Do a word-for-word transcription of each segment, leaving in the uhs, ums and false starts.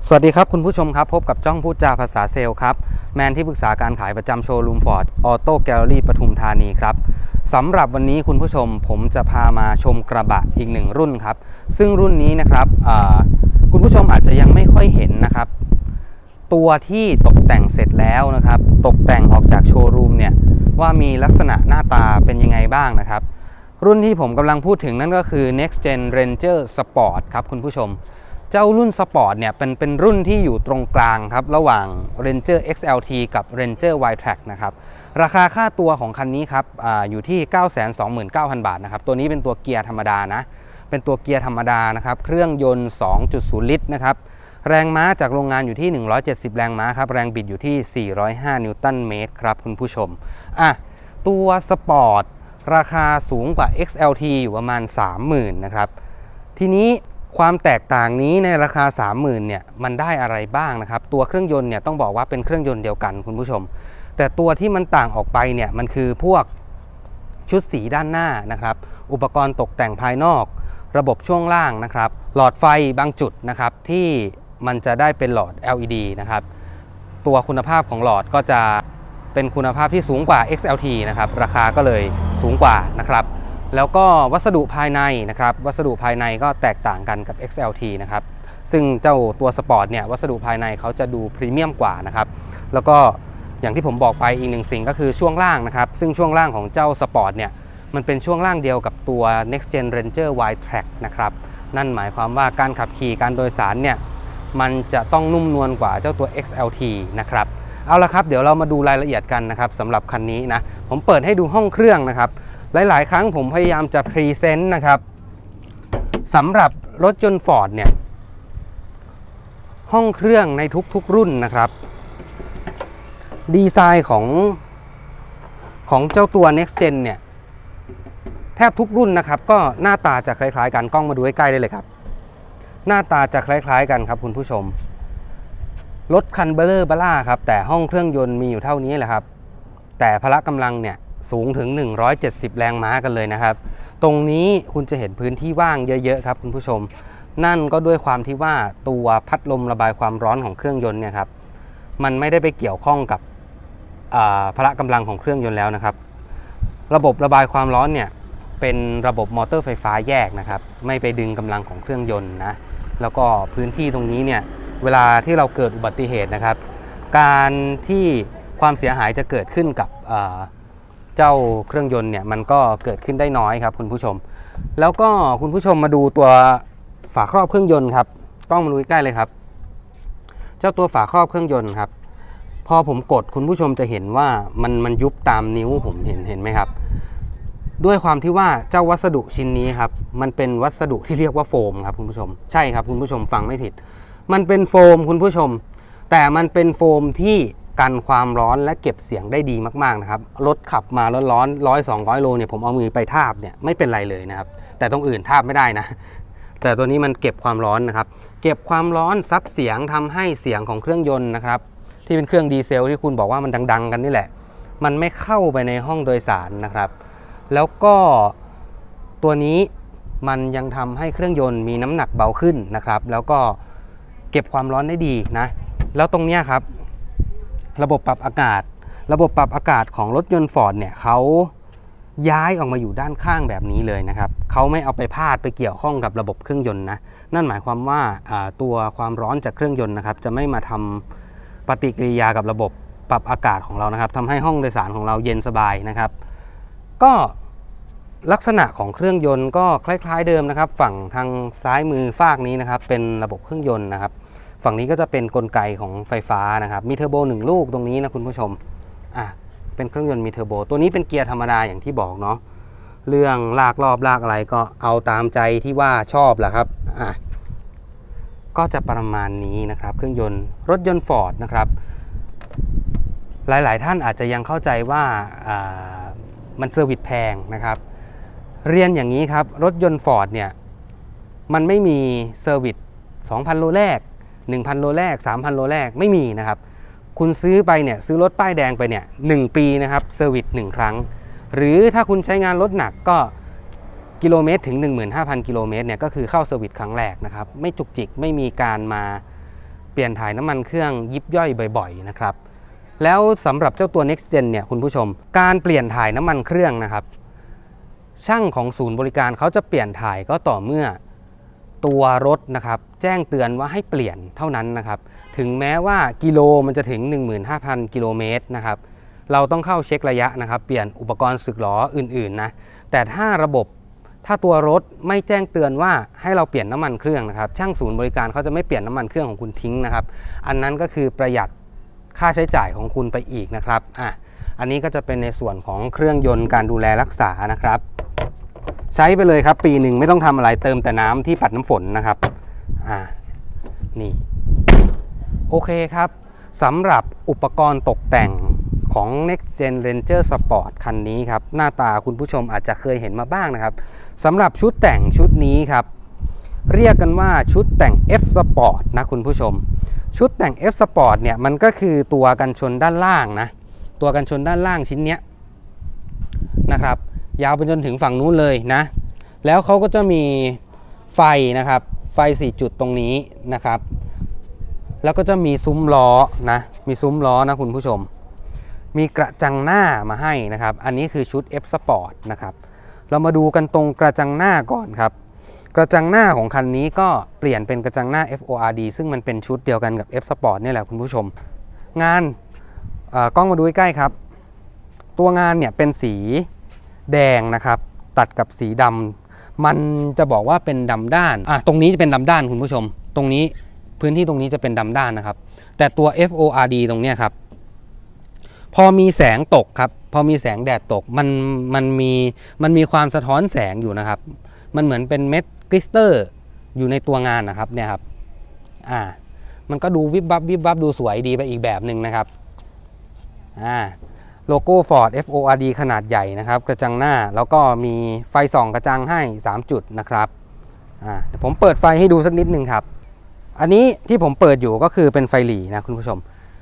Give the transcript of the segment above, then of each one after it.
สวัสดีครับคุณผู้ชมครับพบกับจ้องพูดจาภาษาเซลล์ครับแมนที่ปรึกษาการขายประจำโชว์รูมฟอร์ดออโต้แกลเลอรี่ปทุมธานีครับสำหรับวันนี้คุณผู้ชมผมจะพามาชมกระบะอีกหนึ่งรุ่นครับซึ่งรุ่นนี้นะครับคุณผู้ชมอาจจะยังไม่ค่อยเห็นนะครับตัวที่ตกแต่งเสร็จแล้วนะครับตกแต่งออกจากโชว์รูมเนี่ยว่ามีลักษณะหน้าตาเป็นยังไงบ้างนะครับรุ่นที่ผมกำลังพูดถึงนั่นก็คือ Next Gen Ranger Sport ครับคุณผู้ชมเจ้ารุ่น Sport เนี่ยเป็นเป็นรุ่นที่อยู่ตรงกลางครับระหว่าง Ranger เอ็กซ์ แอล ที กับ Ranger Y-Track นะครับราคาค่าตัวของคันนี้ครับ อ, อยู่ที่ เก้าแสนสองหมื่นเก้าพัน บาทนะครับตัวนี้เป็นตัวเกียร์ธรรมดานะเป็นตัวเกียร์ธรรมดานะครับเครื่องยนต์ สองจุดศูนย์ ลิตรนะครับแรงม้าจากโรงงานอยู่ที่หนึ่งร้อยเจ็ดสิบแรงม้าครับแรงบิดอยู่ที่สี่ร้อยห้านิวตันเมตรครับคุณผู้ชมอ่ะตัว Sport ราคาสูงกว่า เอ็กซ์ แอล ที อยู่ประมาณ สามหมื่น นะครับทีนี้ความแตกต่างนี้ในราคา สามหมื่น เนี่ยมันได้อะไรบ้างนะครับตัวเครื่องยนต์เนี่ยต้องบอกว่าเป็นเครื่องยนต์เดียวกันคุณผู้ชมแต่ตัวที่มันต่างออกไปเนี่ยมันคือพวกชุดสีด้านหน้านะครับอุปกรณ์ตกแต่งภายนอกระบบช่วงล่างนะครับหลอดไฟบางจุดนะครับที่มันจะได้เป็นหลอด แอล อี ดี นะครับตัวคุณภาพของหลอดก็จะเป็นคุณภาพที่สูงกว่า เอ็กซ์ แอล ที นะครับราคาก็เลยสูงกว่านะครับแล้วก็วัสดุภายในนะครับวัสดุภายในก็แตกต่างกันกับ เอ็กซ์ แอล ที นะครับซึ่งเจ้าตัวสปอร์ตเนี่ยวัสดุภายในเขาจะดูพรีเมียมกว่านะครับแล้วก็อย่างที่ผมบอกไปอีกหนึ่งสิ่งก็คือช่วงล่างนะครับซึ่งช่วงล่างของเจ้าสปอร์ตเนี่ยมันเป็นช่วงล่างเดียวกับตัว Next Gen Ranger Y-Track นะครับนั่นหมายความว่าการขับขี่การโดยสารเนี่ยมันจะต้องนุ่มนวลกว่าเจ้าตัว เอ็กซ์ แอล ที นะครับเอาละครับเดี๋ยวเรามาดูรายละเอียดกันนะครับสำหรับคันนี้นะผมเปิดให้ดูห้องเครื่องนะครับหลายๆครั้งผมพยายามจะพรีเซนต์นะครับสำหรับรถยนต์ Ford เนี่ยห้องเครื่องในทุกๆรุ่นนะครับดีไซน์ของของเจ้าตัว Next Gen เนี่ยแทบทุกรุ่นนะครับก็หน้าตาจะคล้ายๆกันกล้องมาดูใกล้ๆได้เลยครับหน้าตาจะคล้ายๆกันครับคุณผู้ชมรถคันเบลเลอร์บล่าครับแต่ห้องเครื่องยนต์มีอยู่เท่านี้แหละครับแต่พละกำลังเนี่ยสูงถึงหนึ่งร้อยเจ็ดสิบแรงม้ากันเลยนะครับตรงนี้คุณจะเห็นพื้นที่ว่างเยอะๆครับคุณผู้ชมนั่นก็ด้วยความที่ว่าตัวพัดลมระบายความร้อนของเครื่องยนต์เนี่ยครับมันไม่ได้ไปเกี่ยวข้องกับพละกำลังของเครื่องยนต์แล้วนะครับระบบระบายความร้อนเนี่ยเป็นระบบมอเตอร์ไฟฟ้าแยกนะครับไม่ไปดึงกำลังของเครื่องยนต์นะแล้วก็พื้นที่ตรงนี้เนี่ยเวลาที่เราเกิดอุบัติเหตุนะครับการที่ความเสียหายจะเกิดขึ้นกับเจ้าเครื่องยนต์เนี่ยมันก็เกิดขึ้นได้น้อยครับคุณผู้ชมแล้วก็คุณผู้ชมมาดูตัวฝาครอบเครื่องยนต์ครับต้องมาดูใกล้เลยครับเจ้าตัวฝาครอบเครื่องยนต์ครับพอผมกดคุณผู้ชมจะเห็นว่ามันมันยุบตามนิ้วผมเห็นเห็นไหมครับด้วยความที่ว่าเจ้าวัสดุชิ้นนี้ครับมันเป็นวัสดุที่เรียกว่าโฟมครับคุณผู้ชมใช่ครับคุณผู้ชมฟังไม่ผิดมันเป็นโฟมคุณผู้ชมแต่มันเป็นโฟมที่กันความร้อนและเก็บเสียงได้ดีมากๆนะครับรถขับมาร้อนๆร้อยสองร้อยโลเนี่ยผมเอามือไปทาบเนี่ยไม่เป็นไรเลยนะครับแต่ตรงอื่นทาบไม่ได้นะแต่ตัวนี้มันเก็บความร้อนนะครับเก็บความร้อนซับเสียงทำให้เสียงของเครื่องยนต์นะครับที่เป็นเครื่องดีเซลที่คุณบอกว่ามันดังๆกันนี่แหละมันไม่เข้าไปในห้องโดยสารนะครับแล้วก็ตัวนี้มันยังทำให้เครื่องยนต์มีน้ำหนักเบาขึ้นนะครับแล้วก็เก็บความร้อนได้ดีนะแล้วตรงนี้ครับระบบปรับอากาศระบบปรับอากาศของรถยนต์ Ford เนี่ยเขาย้ายออกมาอยู่ด้านข้างแบบนี้เลยนะครับเขาไม่เอาไปพาดไปเกี่ยวข้องกับระบบเครื่องยนต์นะนั่นหมายความว่าตัวความร้อนจากเครื่องยนต์นะครับจะไม่มาทำปฏิกิริยากับระบบปรับอากาศของเรานะครับทำให้ห้องโดยสารของเราเย็นสบายนะครับก็ลักษณะของเครื่องยนต์ก็คล้ายๆเดิมนะครับฝั่งทางซ้ายมือฝากนี้นะครับเป็นระบบเครื่องยนต์นะครับฝั่งนี้ก็จะเป็นกลไกของไฟฟ้านะครับมีเทอร์โบหนึ่งลูกตรงนี้นะคุณผู้ชมอ่ะเป็นเครื่องยนต์มีเทอร์โบตัวนี้เป็นเกียร์ธรรมดาอย่างที่บอกเนาะเรื่องลากรอบลากอะไรก็เอาตามใจที่ว่าชอบแหละครับอ่ะก็จะประมาณนี้นะครับเครื่องยนต์รถยนต์ Ford นะครับหลายๆท่านอาจจะยังเข้าใจว่าอ่ามันเซอร์วิสแพงนะครับเรียนอย่างนี้ครับรถยนต์ Ford เนี่ยมันไม่มีเซอร์วิส สองพัน โลแรกหนึ่งพัน โลแรก สามพัน โลแรกไม่มีนะครับคุณซื้อไปเนี่ยซื้อรถป้ายแดงไปเนี่ยหนึ่งปีนะครับเซอร์วิสหนึ่งครั้งหรือถ้าคุณใช้งานรถหนักก็กิโลเมตรถึง หนึ่งหมื่นห้าพัน กิโลเมตรเนี่ยก็คือเข้าเซอร์วิสครั้งแรกนะครับไม่จุกจิกไม่มีการมาเปลี่ยนถ่ายน้ำมันเครื่องยิบย่อยบ่อยๆนะครับแล้วสำหรับเจ้าตัว Next Gen เนี่ยคุณผู้ชมการเปลี่ยนถ่ายน้ำมันเครื่องนะครับช่างของศูนย์บริการเขาจะเปลี่ยนถ่ายก็ต่อเมื่อตัวรถนะครับแจ้งเตือนว่าให้เปลี่ยนเท่านั้นนะครับถึงแม้ว่ากิโลมันจะถึง หนึ่งหมื่นห้าพัน กิโลเมตรนะครับเราต้องเข้าเช็คระยะนะครับเปลี่ยนอุปกรณ์สึกหรออื่นๆนะแต่ถ้าระบบถ้าตัวรถไม่แจ้งเตือนว่าให้เราเปลี่ยนน้ำมันเครื่องนะครับช่างศูนย์บริการเขาจะไม่เปลี่ยนน้ำมันเครื่องของคุณทิ้งนะครับอันนั้นก็คือประหยัดค่าใช้จ่ายของคุณไปอีกนะครับอ่ะอันนี้ก็จะเป็นในส่วนของเครื่องยนต์การดูแลรักษานะครับใช้ไปเลยครับปีหนึ่งไม่ต้องทำอะไรเติมแต่น้ำที่ปัดน้ำฝนนะครับอ่านี่โอเคครับสำหรับอุปกรณ์ตกแต่งของ Next Gen Ranger Sport คันนี้ครับหน้าตาคุณผู้ชมอาจจะเคยเห็นมาบ้างนะครับสำหรับชุดแต่งชุดนี้ครับเรียกกันว่าชุดแต่ง F Sport นะคุณผู้ชมชุดแต่ง F Sport เนี่ยมันก็คือตัวกันชนด้านล่างนะตัวกันชนด้านล่างชิ้นเนี้ยนะครับยาวไปจนถึงฝั่งนู้นเลยนะแล้วเขาก็จะมีไฟนะครับไฟสี่จุดตรงนี้นะครับแล้วก็จะมีซุ้มล้อนะมีซุ้มล้อนะคุณผู้ชมมีกระจังหน้ามาให้นะครับอันนี้คือชุด F Sport นะครับเรามาดูกันตรงกระจังหน้าก่อนครับกระจังหน้าของคันนี้ก็เปลี่ยนเป็นกระจังหน้า เอฟ โอ อาร์ ดี ซึ่งมันเป็นชุดเดียวกันกับ F Sport นี่แหละคุณผู้ชมงานกล้องมาดูใกล้ๆครับตัวงานเนี่ยเป็นสีแดงนะครับตัดกับสีดำมันจะบอกว่าเป็นดำด้านอ่ะตรงนี้จะเป็นดำด้านคุณผู้ชมตรงนี้พื้นที่ตรงนี้จะเป็นดำด้านนะครับแต่ตัว เอฟ โอ อาร์ ดี ตรงนี้ครับพอมีแสงตกครับพอมีแสงแดดตกมันมันมีมันมีความสะท้อนแสงอยู่นะครับมันเหมือนเป็นเม็ดกลิสเตอร์อยู่ในตัวงานนะครับเนี่ยครับอ่ามันก็ดูวิบวับวิบวับดูสวยดีไปอีกแบบหนึ่งนะครับอ่าโลโก้ Ford เอฟ โอ อาร์ ดี ขนาดใหญ่นะครับกระจังหน้าแล้วก็มีไฟส่องกระจังให้สามจุดนะครับอ่าเดี๋ยวผมเปิดไฟให้ดูสักนิดนึงครับอันนี้ที่ผมเปิดอยู่ก็คือเป็นไฟหลีนะคุณผู้ชม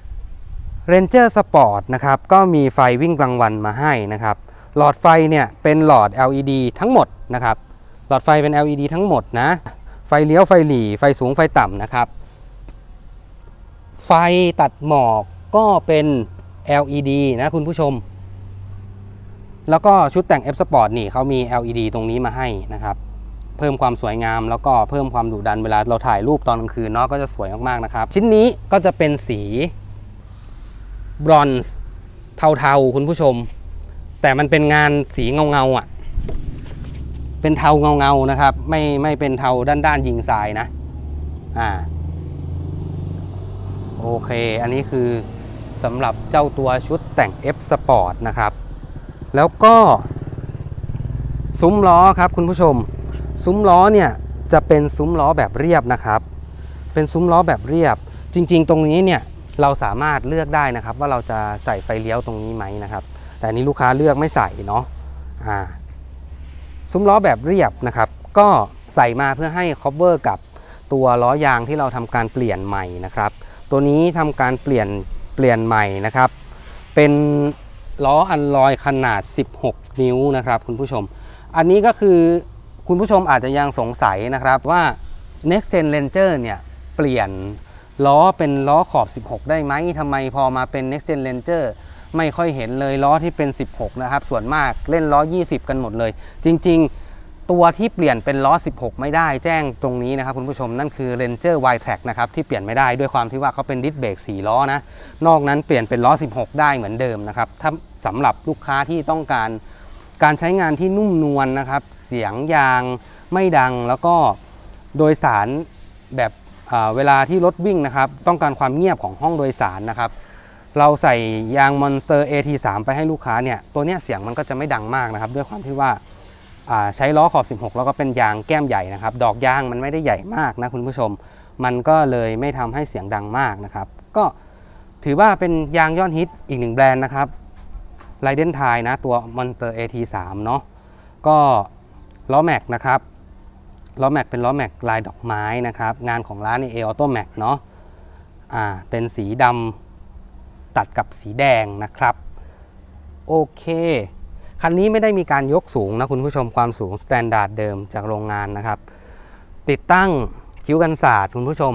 Ranger Sport นะครับก็มีไฟวิ่งกลางวันมาให้นะครับหลอดไฟเนี่ยเป็นหลอด แอล อี ดี ทั้งหมดนะครับหลอดไฟเป็น แอล อี ดี ทั้งหมดนะไฟเลี้ยวไฟหลีไฟสูงไฟต่ำนะครับไฟตัดหมอกก็เป็น แอล อี ดี นะคุณผู้ชมแล้วก็ชุดแต่ง F Sport นี่เขามี แอล อี ดี ตรงนี้มาให้นะครับเพิ่มความสวยงามแล้วก็เพิ่มความดุดันเวลาเราถ่ายรูปตอนกลางคืนเนาะก็จะสวยมากๆนะครับชิ้นนี้ก็จะเป็นสีบรอนซ์เทาๆคุณผู้ชมแต่มันเป็นงานสีเงาๆอ่ะเป็นเทาเงาๆนะครับไม่ไม่เป็นเทาด้านๆยิงทรายนะอ่าโอเคอันนี้คือสำหรับเจ้าตัวชุดแต่ง F Sport นะครับแล้วก็ซุ้มล้อครับคุณผู้ชมซุ้มล้อเนี่ยจะเป็นซุ้มล้อแบบเรียบนะครับเป็นซุ้มล้อแบบเรียบจริงๆตรงนี้เนี่ยเราสามารถเลือกได้นะครับว่าเราจะใส่ไฟเลี้ยวตรงนี้ไหมนะครับแต่นี้ลูกค้าเลือกไม่ใส่เนาะอ่าซุ้มล้อแบบเรียบนะครับก็ใส่มาเพื่อให้ cover กับตัวล้อยางที่เราทำการเปลี่ยนใหม่นะครับตัวนี้ทำการเปลี่ยนเปลี่ยนใหม่นะครับเป็นล้ออัลลอยขนาดสิบหกนิ้วนะครับคุณผู้ชมอันนี้ก็คือคุณผู้ชมอาจจะยังสงสัยนะครับว่า Next Gen Ranger เนี่ยเปลี่ยนล้อเป็นล้อขอบสิบหกได้ไหมทำไมพอมาเป็น Next Gen Ranger ไม่ค่อยเห็นเลยล้อที่เป็นสิบหกนะครับส่วนมากเล่นล้อยี่สิบกันหมดเลยจริงๆตัวที่เปลี่ยนเป็นล้อสิบหกไม่ได้แจ้งตรงนี้นะครับคุณผู้ชมนั่นคือ Ranger Y-Track นะครับที่เปลี่ยนไม่ได้ด้วยความที่ว่าเขาเป็นดิสเบรกสี่ล้อนะนอกนั้นเปลี่ยนเป็นล้อสิบหกได้เหมือนเดิมนะครับถ้าสำหรับลูกค้าที่ต้องการการใช้งานที่นุ่มนวล นะครับเสียงยางไม่ดังแล้วก็โดยสารแบบเวลาที่รถวิ่งนะครับต้องการความเงียบของห้องโดยสารนะครับเราใส่ยาง Monster เอ ที สาม ไปให้ลูกค้าเนี่ยตัวเนี้ยเสียงมันก็จะไม่ดังมากนะครับด้วยความที่ว่าใช้ล้อขอบสิบหกแล้วก็เป็นยางแก้มใหญ่นะครับดอกยางมันไม่ได้ใหญ่มากนะคุณผู้ชมมันก็เลยไม่ทำให้เสียงดังมากนะครับก็ถือว่าเป็นยางยอดฮิตอีกหนึ่งแบรนด์นะครับไรเดนไทยนะตัว Monster เอ ที สาม เนาะก็ล้อแม็กนะครับล้อแม็กเป็นล้อแม็กลายดอกไม้นะครับงานของร้านนี่ เอ Auto Max เนาะอ่าเป็นสีดำตัดกับสีแดงนะครับโอเคคันนี้ไม่ได้มีการยกสูงนะคุณผู้ชมความสูงสแตนดาร์ดเดิมจากโรงงานนะครับติดตั้งคิ้วกันศาสตร์คุณผู้ชม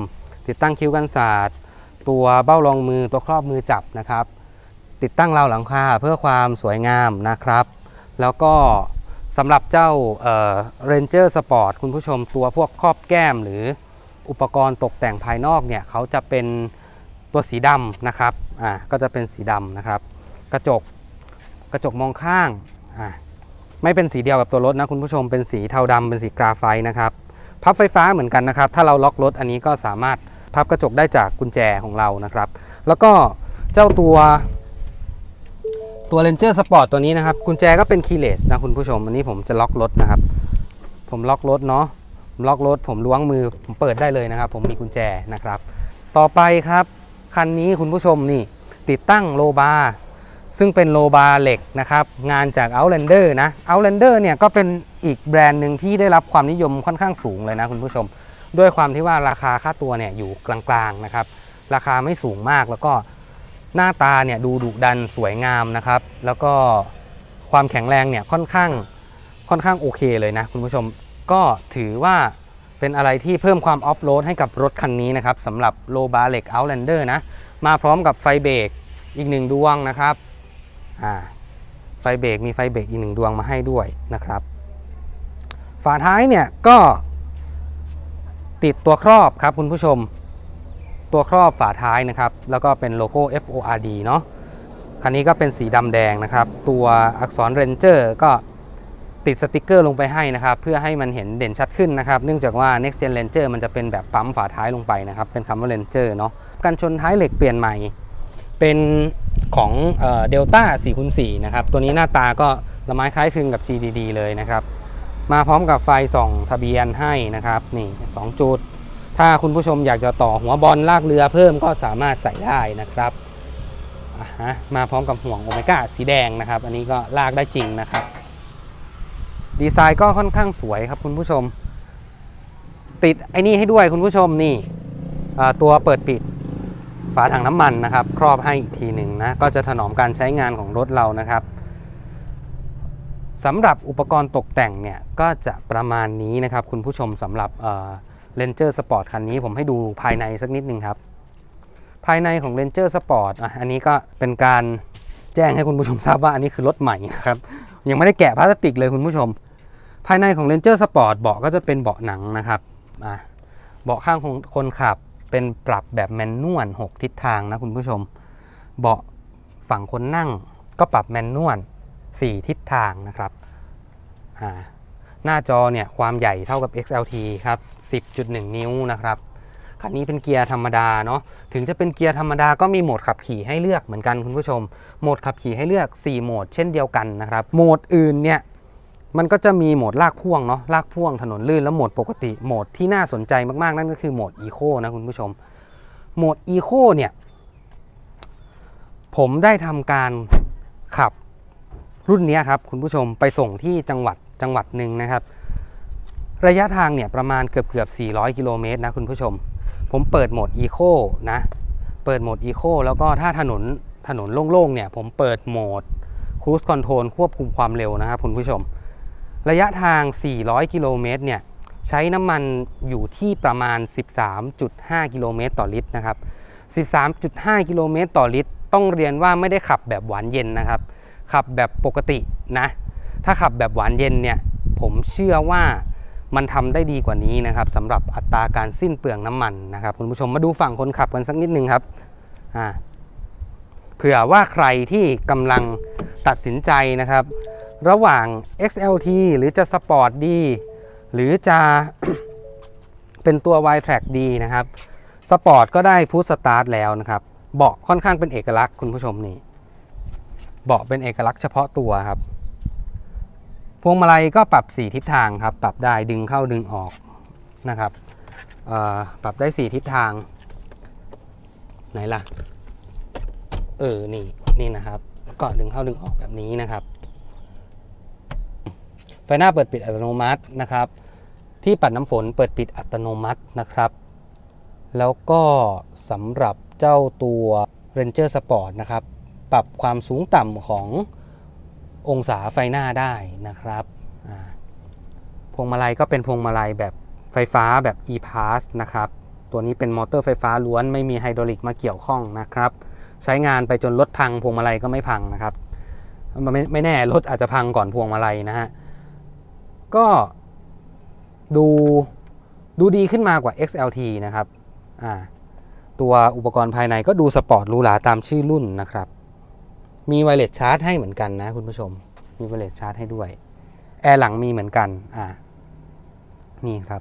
ติดตั้งคิ้วกันศาสตร์ตัวเบ้ารองมือตัวครอบมือจับนะครับติดตั้งราวหลังคาเพื่อความสวยงามนะครับแล้วก็สำหรับเจ้าเอ่อ Ranger Sport คุณผู้ชมตัวพวกครอบแก้มหรืออุปกรณ์ตกแต่งภายนอกเนี่ยเขาจะเป็นตัวสีดำนะครับอ่าก็จะเป็นสีดำนะครับกระจกกระจกมองข้างอ่าไม่เป็นสีเดียวกับตัวรถนะคุณผู้ชมเป็นสีเทาดำเป็นสีกราไฟต์นะครับพับไฟฟ้าเหมือนกันนะครับถ้าเราล็อกรถอันนี้ก็สามารถพับกระจกได้จากกุญแจของเรานะครับแล้วก็เจ้าตัวตัว Ranger Sport ตัวนี้นะครับกุญแจก็เป็นคีย์เลสนะคุณผู้ชมอันนี้ผมจะล็อกรถนะครับผมล็อกรถเนาะผมล็อกรถผมล้วงมือผมเปิดได้เลยนะครับผมมีกุญแจนะครับต่อไปครับคันนี้คุณผู้ชมนี่ติดตั้งโลบาร์ซึ่งเป็นโลบาร์เหล็กนะครับงานจาก Outlander นะ Outlander เนี่ยก็เป็นอีกแบรนด์หนึ่งที่ได้รับความนิยมค่อนข้างสูงเลยนะคุณผู้ชมด้วยความที่ว่าราคาค่าตัวเนี่ยอยู่กลางๆนะครับราคาไม่สูงมากแล้วก็หน้าตาเนี่ยดูดุดันสวยงามนะครับแล้วก็ความแข็งแรงเนี่ยค่อนข้างค่อนข้างโอเคเลยนะคุณผู้ชมก็ถือว่าเป็นอะไรที่เพิ่มความออฟโรดให้กับรถคันนี้นะครับสำหรับโลบาร์เหล็ก Outlander นะมาพร้อมกับไฟเบรกอีกหนึ่งดวงนะครับอ่าไฟเบรกมีไฟเบรกอีกหนึ่งดวงมาให้ด้วยนะครับฝาท้ายเนี่ยก็ติดตัวครอบครับคุณผู้ชมตัวครอบฝาท้ายนะครับแล้วก็เป็นโลโก้ เอฟ โอ อาร์ ดี เนาะคันนี้ก็เป็นสีดำแดงนะครับตัวอักษร Ranger ก็ติดสติกเกอร์ลงไปให้นะครับเพื่อให้มันเห็นเด่นชัดขึ้นนะครับเนื่องจากว่า Next Gen Ranger มันจะเป็นแบบปั๊มฝาท้ายลงไปนะครับเป็นคำว่า Ranger เนาะกันชนท้ายเหล็กเปลี่ยนใหม่เป็นของเอ่อ Delta สี่คูณสี่ นะครับตัวนี้หน้าตาก็ละไม้คล้ายคลึงกับ จี ดี ดี เลยนะครับมาพร้อมกับไฟส่องทะเบียนให้นะครับนี่สองจุดถ้าคุณผู้ชมอยากจะต่อหัวบอลลากเรือเพิ่มก็สามารถใส่ได้นะครับอ่ะฮะมาพร้อมกับห่วงโอเมก้าสีแดงนะครับอันนี้ก็ลากได้จริงนะครับดีไซน์ก็ค่อนข้างสวยครับคุณผู้ชมติดไอ้นี่ให้ด้วยคุณผู้ชมนี่ตัวเปิดปิดฝาถังน้ำมันนะครับครอบให้อีกทีหนึ่งนะก็จะถนอมการใช้งานของรถเรานะครับสำหรับอุปกรณ์ตกแต่งเนี่ยก็จะประมาณนี้นะครับคุณผู้ชมสำหรับRanger Sport คันนี้ผมให้ดูภายในสักนิดนึงครับภายในของ Ranger Sport อ่ะอันนี้ก็เป็นการแจ้งให้คุณผู้ชมทราบว่าอันนี้คือรถใหม่นะครับยังไม่ได้แกะพลาสติกเลยคุณผู้ชมภายในของ Ranger Sport เบาะก็จะเป็นเบาะหนังนะครับอ่ะเบาะข้างของคนขับเป็นปรับแบบแมนนวลหกทิศทางนะคุณผู้ชมเบาะฝั่งคนนั่งก็ปรับแมนนวลสี่ทิศทางนะครับอ่าหน้าจอเนี่ยความใหญ่เท่ากับ เอ็กซ์ แอล ที ครับ สิบจุดหนึ่ง นิ้วนะครับคันนี้เป็นเกียร์ธรรมดาเนาะถึงจะเป็นเกียร์ธรรมดาก็มีโหมดขับขี่ให้เลือกเหมือนกันคุณผู้ชมโหมดขับขี่ให้เลือกสี่โหมดเช่นเดียวกันนะครับโหมดอื่นเนี่ยมันก็จะมีโหมดลากพ่วงเนาะลากพ่วงถนนลื่นแล้วโหมดปกติโหมดที่น่าสนใจมากๆนั่นก็คือโหมดอีโคนะคุณผู้ชมโหมดอีโคเนี่ยผมได้ทำการขับรุ่นนี้ครับคุณผู้ชมไปส่งที่จังหวัดจังหวัดหนึ่งนะครับระยะทางเนี่ยประมาณเกือบเกือบสี่ร้อยกิโลเมตรนะคุณผู้ชมผมเปิดโหมดอีโคนะเปิดโหมดอีโคแล้วก็ถ้าถนนถนนโล่งๆเนี่ยผมเปิดโหมด Cruise Control ควบคุมความเร็วนะครับคุณผู้ชมระยะทางสี่ร้อยกิโลเมตรเนี่ยใช้น้ำมันอยู่ที่ประมาณ สิบสามจุดห้า กิโลเมตรต่อลิตรนะครับ สิบสามจุดห้า กิโลเมตรต่อลิตรต้องเรียนว่าไม่ได้ขับแบบหวานเย็นนะครับขับแบบปกตินะถ้าขับแบบหวานเย็นเนี่ยผมเชื่อว่ามันทำได้ดีกว่านี้นะครับสำหรับอัตราการสิ้นเปลืองน้ำมันนะครับคุณผู้ชมมาดูฝั่งคนขับกันสักนิดนึงครับอ่าเผื่อว่าใครที่กำลังตัดสินใจนะครับระหว่าง เอ็กซ์ แอล ที หรือจะสปอร์ตดีหรือจะ เป็นตัว Y-Track ดีนะครับสปอร์ตก็ได้พุชสตาร์ทแล้วนะครับเบาะค่อนข้างเป็นเอกลักษณ์คุณผู้ชมนี่เบาะเป็นเอกลักษณ์เฉพาะตัวครับพวงมาลัยก็ปรับสี่ทิศทางครับปรับได้ดึงเข้าดึงออกนะครับปรับได้สี่ทิศทางไหนล่ะเออนี่นี่นะครับก็ดึงเข้าดึงออกแบบนี้นะครับไฟหน้าเปิดปิดอัตโนมัตินะครับที่ปัดน้ำฝนเปิดปิดอัตโนมัตินะครับแล้วก็สำหรับเจ้าตัว Ranger Sport นะครับปรับความสูงต่ำขององศาไฟหน้าได้นะครับพวงมาลัยก็เป็นพวงมาลัยแบบไฟฟ้าแบบ e-pass นะครับตัวนี้เป็นมอเตอร์ไฟฟ้าล้วนไม่มีไฮดรอลิกมาเกี่ยวข้องนะครับใช้งานไปจนรถพังพวงมาลัยก็ไม่พังนะครับไม่ไม่แน่รถอาจจะพังก่อนพวงมาลัยนะฮะก็ดูดูดีขึ้นมากว่า เอ็กซ์ แอล ที นะครับอ่าตัวอุปกรณ์ภายในก็ดูสปอร์ตหรูหราตามชื่อรุ่นนะครับมีไวเลสชาร์จให้เหมือนกันนะคุณผู้ชมมีไวเลสชาร์จให้ด้วยแอร์หลังมีเหมือนกันอ่านี่ครับ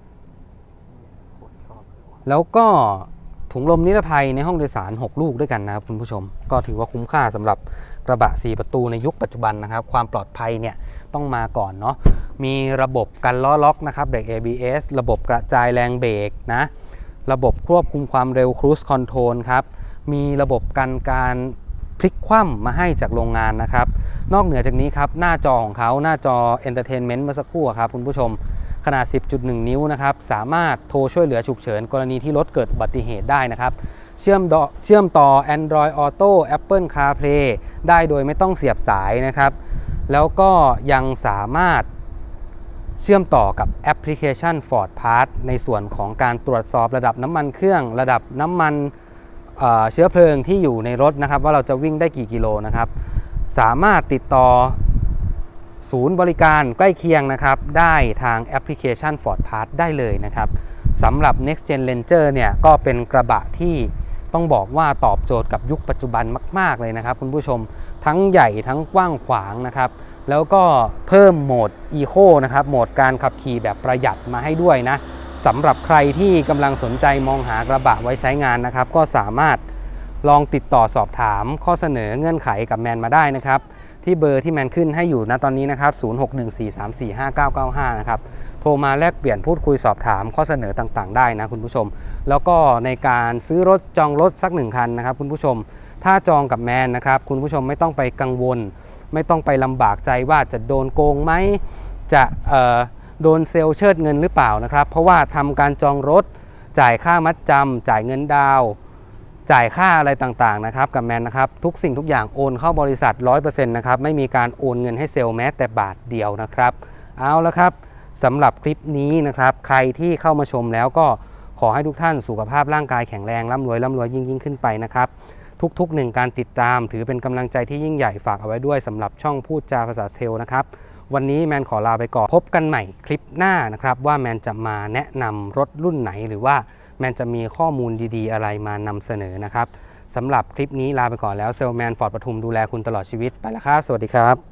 แล้วก็ถุงลมนิรภัยในห้องโดยสารหกลูกด้วยกันนะครับคุณผู้ชมก็ถือว่าคุ้มค่าสำหรับกระบะสี่ประตูในยุคปัจจุบันนะครับความปลอดภัยเนี่ยต้องมาก่อนเนาะมีระบบกันล้อล็อกนะครับเบรก เอ บี เอส ระบบกระจายแรงเบรกนะระบบควบคุมความเร็ว Cruise Control ครับมีระบบกันการพลิกคว่ำมาให้จากโรงงานนะครับนอกเหนือจากนี้ครับหน้าจอของเขาหน้าจอ Entertainment เมื่อสักครู่ครับคุณผู้ชมขนาด สิบจุดหนึ่ง นิ้วนะครับสามารถโทรช่วยเหลือฉุกเฉินกรณีที่รถเกิดอุบัติเหตุได้นะครับเชื่อมต่อเชื่อมต่อ Android Auto Apple CarPlay ได้โดยไม่ต้องเสียบสายนะครับแล้วก็ยังสามารถเชื่อมต่อกับแอปพลิเคชัน Ford Pass ในส่วนของการตรวจสอบระดับน้ำมันเครื่องระดับน้ำมันเอ่อเชื้อเพลิงที่อยู่ในรถนะครับว่าเราจะวิ่งได้กี่กิโลนะครับสามารถติดต่อศูนย์บริการใกล้เคียงนะครับได้ทางแอปพลิเคชัน Ford Pass ได้เลยนะครับสำหรับ Next Gen Ranger เนี่ยก็เป็นกระบะที่ต้องบอกว่าตอบโจทย์กับยุคปัจจุบันมากๆเลยนะครับคุณผู้ชมทั้งใหญ่ทั้งกว้างขวางนะครับแล้วก็เพิ่มโหมด Eco นะครับโหมดการขับขี่แบบประหยัดมาให้ด้วยนะสำหรับใครที่กำลังสนใจมองหากระบะไว้ใช้งานนะครับก็สามารถลองติดต่อสอบถามข้อเสนอเงื่อนไขกับแมนมาได้นะครับที่เบอร์ที่แมนขึ้นให้อยู่ณตอนนี้นะครับศูนย์ หก หนึ่ง สี่ สาม สี่ ห้า เก้า เก้า ห้านะครับโทรมาแลกเปลี่ยนพูดคุยสอบถามข้อเสนอต่างๆได้นะคุณผู้ชมแล้วก็ในการซื้อรถจองรถสักหนึ่งคันนะครับคุณผู้ชมถ้าจองกับแมนนะครับคุณผู้ชมไม่ต้องไปกังวลไม่ต้องไปลำบากใจว่าจะโดนโกงไหมจะเอ่อโดนเซลล์เชิดเงินหรือเปล่านะครับเพราะว่าทำการจองรถจ่ายค่ามัดจำจ่ายเงินดาวจ่ายค่าอะไรต่างๆนะครับกับแมนนะครับทุกสิ่งทุกอย่างโอนเข้าบริษัท ร้อยเปอร์เซ็นต์ นะครับไม่มีการโอนเงินให้เซลล์แม้แต่บาทเดียวนะครับเอาละครับสำหรับคลิปนี้นะครับใครที่เข้ามาชมแล้วก็ขอให้ทุกท่านสุขภาพร่างกายแข็งแรงร่ำรวยร่ำรวยยิ่งยิ่งขึ้นไปนะครับทุกๆหนึ่งการติดตามถือเป็นกำลังใจที่ยิ่งใหญ่ฝากเอาไว้ด้วยสำหรับช่องพูดจาภาษาเซลล์นะครับวันนี้แมนขอลาไปก่อนพบกันใหม่คลิปหน้านะครับว่าแมนจะมาแนะนำรถรุ่นไหนหรือว่าแมนจะมีข้อมูลดีๆอะไรมานำเสนอนะครับสำหรับคลิปนี้ลาไปก่อนแล้วเซลแมนฟอร์ดปทุมดูแลคุณตลอดชีวิตไปแล้วครับสวัสดีครับ